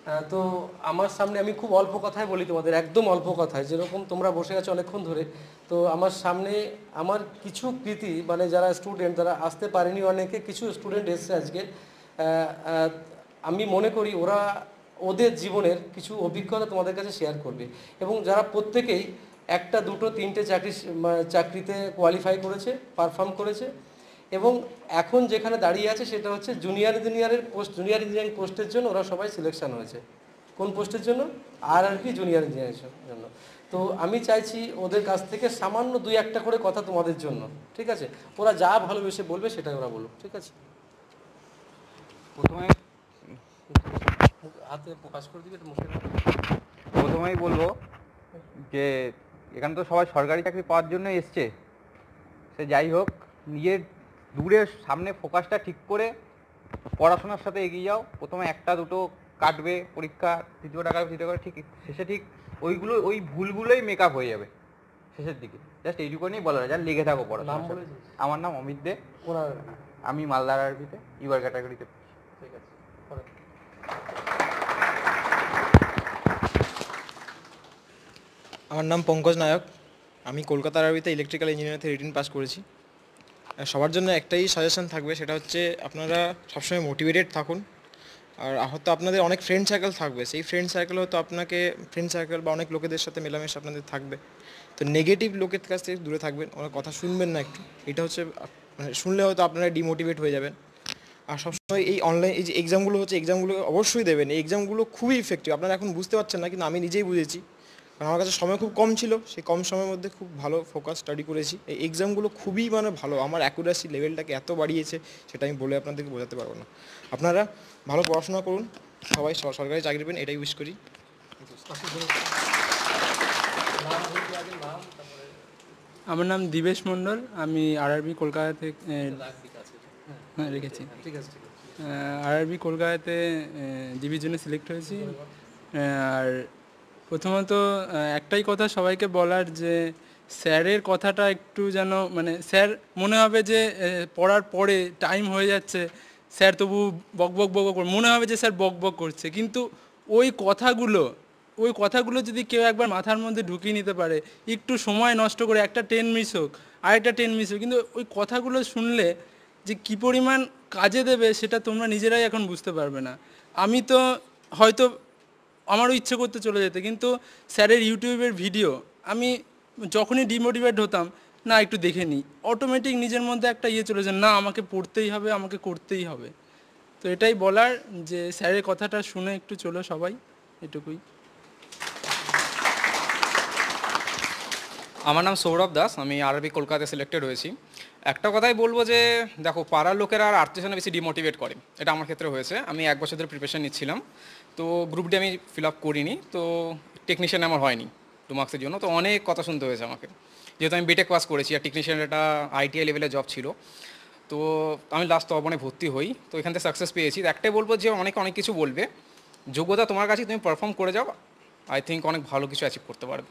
তো আমার সামনে আমি খুব অল্প কথায় বলি তোমাদের, একদম অল্প কথায়, যেরকম তোমরা বসে আছো অনেকক্ষণ ধরে। তো আমার সামনে আমার কিছু কৃতি, মানে যারা স্টুডেন্ট তারা আসতে পারেনি, অনেকে কিছু স্টুডেন্ট এসছে আজকে। আমি মনে করি ওরা ওদের জীবনের কিছু অভিজ্ঞতা তোমাদের কাছে শেয়ার করবে, এবং যারা প্রত্যেকেই একটা দুটো তিনটে চাকরিতে কোয়ালিফাই করেছে, পারফর্ম করেছে, এবং এখন যেখানে দাঁড়িয়ে আছে সেটা হচ্ছে জুনিয়র ইঞ্জিনিয়ারিং পোস্টের জন্য ওরা সবাই সিলেকশন হয়েছে। কোন পোস্টের জন্য? RRB জুনিয়র ইঞ্জিনিয়ারিং জন্য। তো আমি চাইছি ওদের কাছ থেকে সামান্য দুই একটা করে কথা তোমাদের জন্য, ঠিক আছে? ওরা যা ভালোবেসে বলবে সেটাই ওরা বলুক, ঠিক আছে? প্রথমে হাতে প্রকাশ করে দিবে, মুখে। প্রথমেই বলবো যে এখানে তো সবাই সরকারি চাকরি পাওয়ার জন্য এসছে। সে যাই হোক, নিজের দূরের সামনে ফোকাসটা ঠিক করে পড়াশোনার সাথে এগিয়ে যাও। প্রথমে একটা দুটো কাটবে পরীক্ষা, তৃতীয় করে ঠিক শেষে ঠিক ওই ভুলগুলোই মেকআপ হয়ে যাবে শেষের দিকে। জাস্ট এইটুকুনি বলা যায়, যা লেগে থাকো পড়াশোনা। আমার নাম অমিত দে, আমি মালদার আরবিতে ইউআর ক্যাটাগরিতে। ঠিক আছে। আমার নাম পঙ্কজ নায়ক, আমি কলকাতা আরবিতে ইলেকট্রিক্যাল ইঞ্জিনিয়ারিং রিটিন পাস করেছি। সবার জন্য একটাই সাজেশন থাকবে, সেটা হচ্ছে আপনারা সবসময় মোটিভেটেড থাকুন। আর হয়তো আপনাদের অনেক ফ্রেন্ড সার্কেল থাকবে, সেই ফ্রেন্ড সার্কেল হয়তো আপনাকে বা অনেক লোকেদের সাথে মেলামেশা আপনাদের থাকবে। তো নেগেটিভ লোকের কাছ থেকে দূরে থাকবেন, ওনার কথা শুনবেন না একটু। এটা হচ্ছে মানে শুনলে হয়তো আপনারা ডিমোটিভেট হয়ে যাবেন। আর সবসময় এই অনলাইন এই যে এক্সামগুলো হচ্ছে, এক্সামগুলো অবশ্যই দেবেন। এই এক্সামগুলো খুবই ইফেক্টিভ, আপনারা এখন বুঝতে পারছেন না, কিন্তু আমি নিজেই বুঝেছি। কারণ আমার কাছে সময় খুব কম ছিল, সেই কম সময়ের মধ্যে খুব ভালো ফোকাস স্টাডি করেছি। এই এক্সামগুলো খুবই মানে ভালো, আমার অ্যাকুরেসি লেভেলটাকে এত বাড়িয়েছে সেটা আমি বলে আপনাদেরকে বোঝাতে পারবো না। আপনারা ভালো পড়াশোনা করুন, সবাই সরকারি চাকরি পেন, এটাই উইশ করি। আমার নাম দিবেশ মণ্ডল, আমি আরআরবি কলকাতা থেকে রেখেছি। আরআরবি কলকাতাতে ডিভিশনে সিলেক্ট হয়েছি। আর প্রথমত একটাই কথা সবাইকে বলার, যে স্যারের কথাটা একটু যেন মানে স্যার মনে হবে যে পড়ার পরে টাইম হয়ে যাচ্ছে, স্যার তবু বক বক বক বক মনে হবে যে স্যার বক বক করছে, কিন্তু ওই কথাগুলো যদি কেউ একবার মাথার মধ্যে ঢুকিয়ে নিতে পারে, একটু সময় নষ্ট করে, একটা ট্রেন মিস হোক, আরেকটা ট্রেন মিস হোক, কিন্তু ওই কথাগুলো শুনলে যে কী পরিমাণ কাজে দেবে সেটা তোমরা নিজেরাই এখন বুঝতে পারবে না। আমি তো হয়তো আমারও ইচ্ছে করতে চলে যেতে, কিন্তু স্যারের ইউটিউবের ভিডিও আমি যখনই ডিমোটিভেট হতাম, না একটু দেখে নিই, অটোমেটিক নিজের মধ্যে একটা চলে যায়, না আমাকে পড়তেই হবে, আমাকে করতেই হবে। তো এটাই বলার, যে স্যারের কথাটা শুনে একটু চলো সবাই, এটুকুই। আমার নাম সৌরভ দাস, আমি আরবি কলকাতায় সিলেক্টেড হয়েছি। একটা কথাই বলবো যে দেখো, পাড়ার লোকেরা আর আত্মীয়স্বজনে বেশি ডিমোটিভেট করে, এটা আমার ক্ষেত্রে হয়েছে। আমি 1 বছর ধরে প্রিপারেশন নিচ্ছিলাম, তো গ্রুপ ডি আমি ফিল আপ করিনি, তো টেকনিশিয়ান আমার হয়নি 2 মার্কসের জন্য। তো অনেক কথা শুনতে হয়েছে আমাকে, যেহেতু আমি বিটেক পাস করেছি আর টেকনিশিয়ান একটা ITI লেভেলের জব ছিল। তো আমি লাস্ট তপনে ভর্তি হই, তো এখান থেকে সাকসেস পেয়েছি। একটাই বলবো যে অনেক কিছু বলবে, যোগ্যতা তোমার কাছে, তুমি পারফর্ম করে যাও, আই থিঙ্ক অনেক ভালো কিছু অ্যাচিভ করতে পারবে।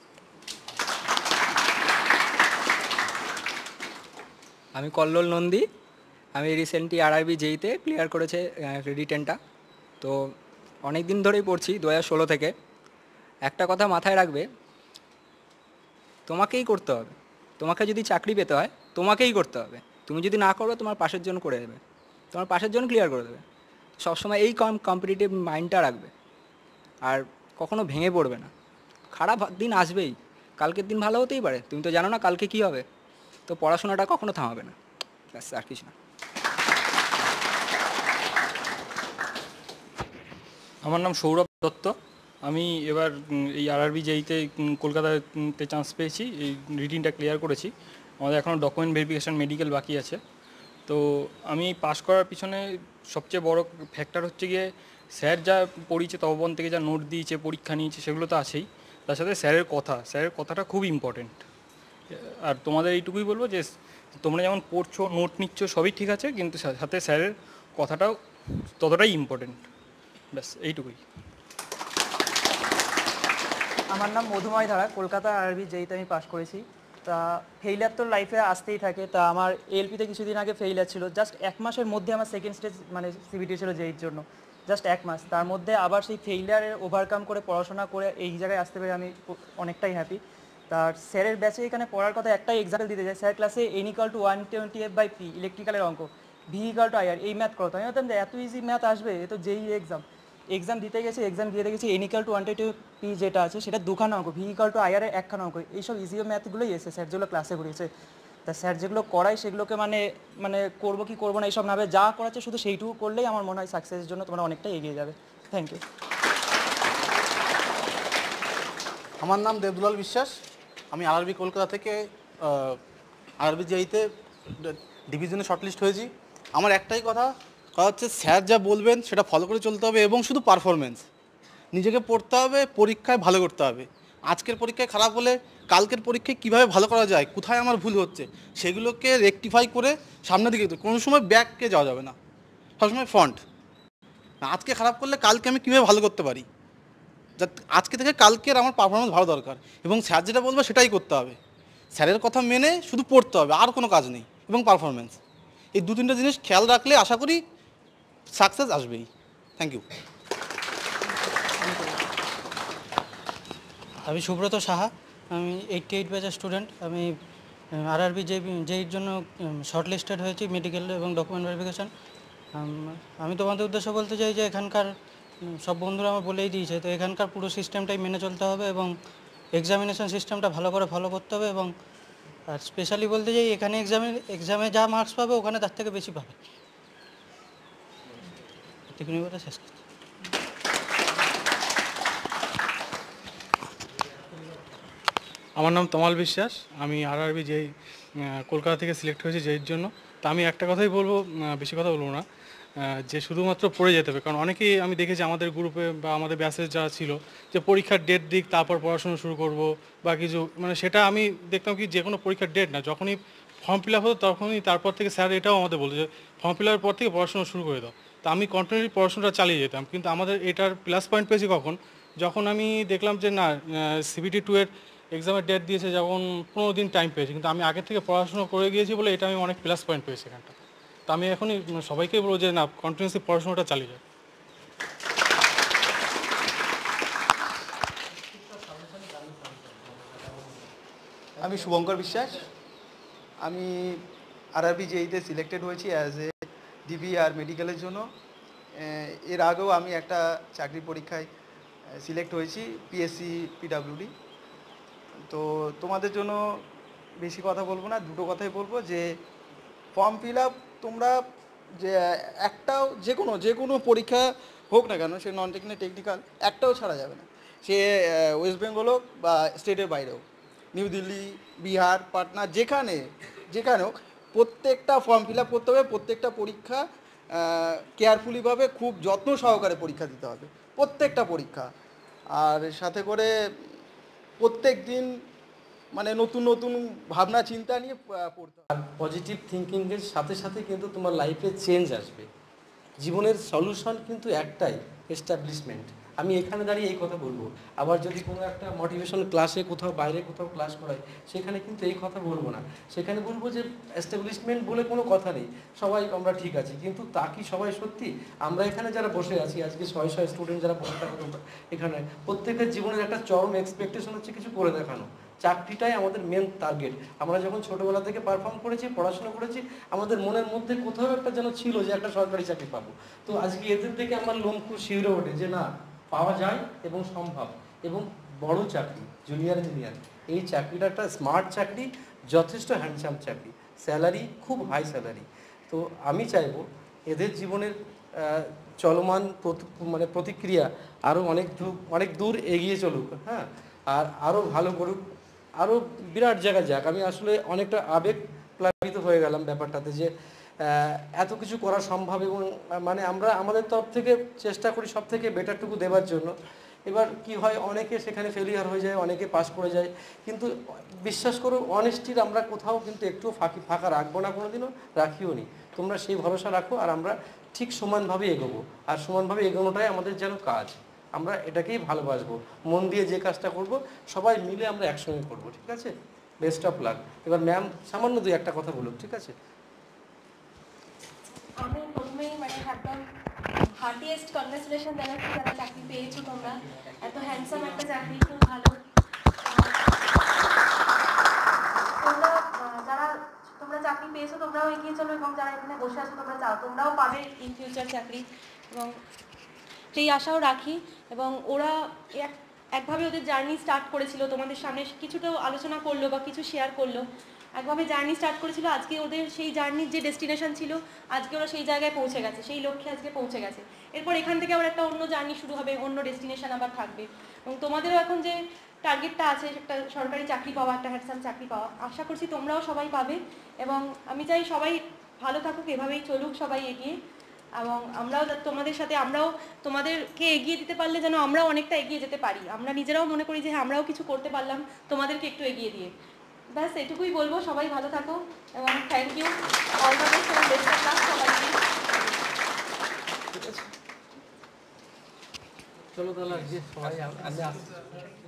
আমি কল্লোল নন্দী, আমি রিসেন্টলি আরআরবি জেইতে ক্লিয়ার করেছে রিটেনটা। তো অনেক দিন ধরেই পড়ছি, 2016 থেকে। একটা কথা মাথায় রাখবে, তোমাকেই করতে হবে। তোমাকে যদি চাকরি পেতে হয় তোমাকেই করতে হবে, তুমি যদি না করো তোমার পাশের জন করে দেবে, তোমার পাশের জন ক্লিয়ার করে দেবে। সবসময় এই কম্পিটিটিভ মাইন্ডটা রাখবে, আর কখনো ভেঙে পড়বে না। খারাপ দিন আসবেই, কালকের দিন ভালো হতেই পারে, তুমি তো জানো না কালকে কী হবে। তো পড়াশোনাটা কখনো থামাবে না, ব্যাস, আর কিছু না। আমার নাম সৌরভ দত্ত, আমি এবার এই আরআরবি জেইতে কলকাতাতে চান্স পেয়েছি, এই রিটিনটা ক্লিয়ার করেছি। আমাদের এখনও ডকুমেন্ট ভেরিফিকেশান, মেডিকেল বাকি আছে। তো আমি পাস করার পিছনে সবচেয়ে বড় ফ্যাক্টর হচ্ছে গিয়ে স্যার যা পড়িয়েছে, তপবন থেকে যা নোট দিয়েছে, পরীক্ষা নিয়েছে, সেগুলো তো আছেই। তার সাথে স্যারের কথাটা খুব ইম্পর্টেন্ট। আর তোমাদের এইটুকুই বলবো যে তোমরা যেমন পড়ছো, নোট নিচ্ছ, সবই ঠিক আছে, কিন্তু সাথে স্যারের কথাটাও ততটাই ইম্পর্টেন্ট। ব্যাস এইটুকুই। আমার নাম মধুময় ধারা, কলকাতা আরবি জেইতে আমি পাস করেছি। তা ফেইলার তো লাইফে আসতেই থাকে। তা আমার এলপিতে কিছুদিন আগে ফেইলার ছিল, জাস্ট 1 মাসের মধ্যে আমার সেকেন্ড স্টেজ মানে সিবিটি ছিল জেইর জন্য। জাস্ট 1 মাস, তার মধ্যে আবার সেই ফেইলিয়ারে ওভারকাম করে পড়াশোনা করে এই জায়গায় আসতে পেরে আমি অনেকটাই হ্যাপি। তার স্যারের ব্যাচে এখানে পড়ার কথা একটাই এক্সাম্পল দিতে চাই, স্যার ক্লাসে n = 120f/p ইলেকট্রিক্যালের অঙ্ক, v = IR এই ম্যাথ করতো। আমি ভাবতাম যে এত ইজি ম্যাথ আসবে, এ তো যেই এক্সাম দিতে গেছি, এক্সাম দিয়ে দেখেছি n = 120p যেটা আছে সেটা 2খানা অঙ্ক, v = IR এর 1খানা অঙ্ক। এইসব ইজি ম্যাথগুলোই এসে স্যার যেগুলো ক্লাসে ঘুরিয়েছে, তা স্যার যেগুলো করায় সেগুলোকে মানে করবো কি করবো না এইসব না ভেবে যা করাচ্ছে শুধু সেইটুকু করলেই আমার মনে হয় সাকসেসের জন্য তোমরা অনেকটাই এগিয়ে যাবে। Thank you. আমার নাম দেবদুলাল বিশ্বাস, আমি আরআরবি কলকাতা থেকে আরআরবি জেইতে ডিভিশনে শর্টলিস্ট হয়েছি। আমার একটাই কথা হচ্ছে স্যার যা বলবেন সেটা ফলো করে চলতে হবে এবং শুধু পারফরমেন্স নিজেকে পড়তে হবে, পরীক্ষায় ভালো করতে হবে। আজকের পরীক্ষায় খারাপ হলে কালকের পরীক্ষায় কীভাবে ভালো করা যায়, কোথায় আমার ভুল হচ্ছে সেগুলোকে রেকটিফাই করে সামনের দিকে কোনো সময় ব্যাককে যাওয়া যাবে না, সবসময় ফ্রন্ট। আজকে খারাপ করলে কালকে আমি কীভাবে ভালো করতে পারি, আজকে থেকে কালকের আমার পারফরমেন্স ভালো দরকার এবং স্যার যেটা বলবে সেটাই করতে হবে। স্যারের কথা মেনে শুধু পড়তে হবে, আর কোনো কাজ নেই। এবং পারফরমেন্স, এই 2-3টা জিনিস খেয়াল রাখলে আশা করি সাকসেস আসবেই। Thank you. আমি সুব্রত সাহা, আমি 88 ব্যাচের স্টুডেন্ট। আমি আরআরবি জেইর জন্য শর্টলিস্টেড হয়েছি, মেডিকেল এবং ডকুমেন্ট ভেরিফিকেশান। আমি তোমাদের উদ্দেশ্য বলতে চাই যে এখানকার সব বন্ধুরা আমার বলেই দিয়েছে, তো এখানকার পুরো সিস্টেমটাই মেনে চলতে হবে এবং এক্সামিনেশন সিস্টেমটা ভালো করে ফলো করতে হবে। এবং আর স্পেশালি বলতে চাই এখানে এক্সামে যা মার্কস পাবে ওখানে তার থেকে বেশি পাবে। এটুকুনি বলে শেষ করছি। আমার নাম তমাল বিশ্বাস, আমি আরআরবি জেই কলকাতা থেকে সিলেক্ট হয়েছি জেইর জন্য। তা আমি একটা কথাই বলবো, বেশি কথা বলবো না, যে শুধুমাত্র পড়ে যেতে হবে। কারণ অনেকেই আমি দেখেছি আমাদের গ্রুপে বা আমাদের ব্যাচের যারা ছিল যে পরীক্ষার ডেট দিক তারপর পড়াশোনা শুরু করব বা কিছু, মানে সেটা আমি দেখতাম কি যে কোনো পরীক্ষার ডেট না, যখনই ফর্ম ফিল আপ হতো তখনই তারপর থেকে স্যার এটাও আমাদের বলতো যে ফর্ম ফিল আপের পর থেকে পড়াশোনা শুরু করে দাও। তা আমি কন্টিনিউলি পড়াশোনাটা চালিয়ে যেতাম, কিন্তু আমাদের এটার প্লাস পয়েন্ট পেয়েছি যখন আমি দেখলাম যে না CBT 2 এর এক্সামের ডেট দিয়েছে, যখন 15 দিন টাইম পেয়েছি, কিন্তু আমি আগে থেকে পড়াশোনা করে গিয়েছি বলে এটা আমি অনেক প্লাস পয়েন্ট পেয়েছি এখানটা। তো আমি এখনই সবাইকেই বলবো যে না কন্টিনিউসলি পড়াশোনাটা চালিয়ে যায়। আমি শুভঙ্কর বিশ্বাস, আমি আরআরবি জেইতে সিলেক্টেড হয়েছি অ্যাজ এ ডিবি আর মেডিকেলের জন্য। এর আগেও আমি একটা চাকরি পরীক্ষায় সিলেক্ট হয়েছি, পিএসসি PWD। তো তোমাদের জন্য বেশি কথা বলবো না, দুটো কথাই বলবো যে ফর্ম ফিল আপ তোমরা যে একটাও যে কোনো পরীক্ষা হোক না কেন, সে নন টেকনিক্যাল একটাও ছাড়া যাবে না, সে ওয়েস্ট বেঙ্গল হোক বা স্টেটের বাইরে হোক, নিউ দিল্লি, বিহার, পাটনা, যেখানে হোক, প্রত্যেকটা ফর্ম ফিল আপ করতে হবে। প্রত্যেকটা পরীক্ষা কেয়ারফুলিভাবে খুব যত্ন সহকারে পরীক্ষা দিতে হবে, প্রত্যেকটা পরীক্ষা। আর সাথে করে প্রত্যেক দিন মানে নতুন নতুন ভাবনা চিন্তা নিয়ে পড়তে হবে। আর পজিটিভ থিঙ্কিংয়ের সাথে সাথে কিন্তু তোমার লাইফে চেঞ্জ আসবে। জীবনের সলিউশন কিন্তু একটাই, এস্টাবলিশমেন্ট। আমি এখানে দাঁড়িয়ে এই কথা বলবো, আবার যদি কোনো একটা মোটিভেশন ক্লাসে কোথাও বাইরে কোথাও ক্লাস করাই সেখানে কিন্তু এই কথা বলবো না, সেখানে বলবো যে এস্টাবলিশমেন্ট বলে কোনো কথা নেই, সবাই আমরা ঠিক আছি। কিন্তু তা কি সবাই সত্যি? আমরা এখানে যারা বসে আছি আজকে 600 স্টুডেন্ট যারা বসে থাকো এখানে, প্রত্যেকের জীবনের একটা চরম এক্সপেকটেশন হচ্ছে কিছু করে দেখানো। চাকরিটাই আমাদের মেন টার্গেট। আমরা যখন ছোটোবেলা থেকে পারফর্ম করেছি, পড়াশোনা করেছি, আমাদের মনের মধ্যে কোথাও একটা যেন ছিল যে একটা সরকারি চাকরি পাবো। তো আজকে এদের থেকে আমার লোম খুব শিউরে ওঠে যে না, পাওয়া যায় এবং সম্ভব। এবং বড় চাকরি, জুনিয়র ইঞ্জিনিয়ার, এই চাকরিটা একটা স্মার্ট চাকরি, যথেষ্ট হ্যান্ডসাম চাকরি, স্যালারি খুব হাই স্যালারি। তো আমি চাইবো এদের জীবনের চলমান মানে প্রতিক্রিয়া আরও অনেক দূর এগিয়ে চলুক, হ্যাঁ, আর আরও ভালো করুক, আরও বিরাট জায়গায় যাক। আমি আসলে অনেকটা আবেগ প্লাবিত হয়ে গেলাম ব্যাপারটাতে যে এত কিছু করা সম্ভব এবং মানে আমরা আমাদের তরফ থেকে চেষ্টা করি সব থেকে বেটারটুকু দেওয়ার জন্য। এবার কি হয়, অনেকে সেখানে ফেলিয়ার হয়ে যায়, অনেকে পাস করে যায়, কিন্তু বিশ্বাস করো অনেস্টির আমরা কোথাও কিন্তু একটু ফাঁকা রাখবো না, কোনোদিনও রাখিও নি। তোমরা সেই ভরসা রাখো, আর আমরা ঠিক সমানভাবে এগোবো, আর সমানভাবে এগোনোটাই আমাদের যেন কাজ। আমরা এটাকেই ভালোবাসবো, মন দিয়ে যে কাজটা করব সবাই মিলে আমরা একসঙ্গে করব, ঠিক আছে? Best of luck. এবার ম্যাম সামান্য দুই একটা কথা বলুক, ঠিক আছে? আমি প্রথমেই মানে ভাবলাম হার্টিয়েস্ট কনগ্রাচুলেশন জানাচ্ছি যারা চাকরি পেয়েছো তোমরা। এত হ্যান্ডসাম একটা চাকরি, খুব ভালো। তোমরা যারা তোমরা চাকরি পেয়েছো তোমরাও এগিয়ে চলো, এবং যারা এখানে বসে আছো তোমরা চাও তোমরাও পাবে ইন ফিউচার চাকরি, এবং সেই আশাও রাখি। এবং ওরা একভাবে ওদের জার্নি স্টার্ট করেছিল, তোমাদের সামনে কিছুটা আলোচনা করলো বা কিছু শেয়ার করলো, একভাবে জার্নি স্টার্ট করেছিল। আজকে ওদের সেই জার্নির যে ডেস্টিনেশন ছিল, আজকে ওরা সেই জায়গায় পৌঁছে গেছে, সেই লক্ষ্যে আজকে পৌঁছে গেছে। এরপর এখান থেকে আবার একটা অন্য জার্নি শুরু হবে, অন্য ডেস্টিনেশন আবার থাকবে। এবং তোমাদেরও এখন যে টার্গেটটা আছে একটা সরকারি চাকরি পাওয়া, একটা হ্যান্ডসাম চাকরি পাওয়া, আশা করছি তোমরাও সবাই পাবে। এবং আমি চাই সবাই ভালো থাকুক, এভাবেই চলুক সবাই এগিয়ে। এবং আমরাও তোমাদের সাথে, আমরাও তোমাদেরকে এগিয়ে দিতে পারলে যেন আমরাও অনেকটা এগিয়ে যেতে পারি। আমরা নিজেরাও মনে করি যে হ্যাঁ আমরাও কিছু করতে পারলাম তোমাদেরকে একটু এগিয়ে দিয়ে। ব্যাস এটুকুই বলবো, সবাই ভালো থাকো এবং thank you, all the best এবং বেস্ট অফ লাক সবাইকে। চলো তাহলে আজকে সবাই আমি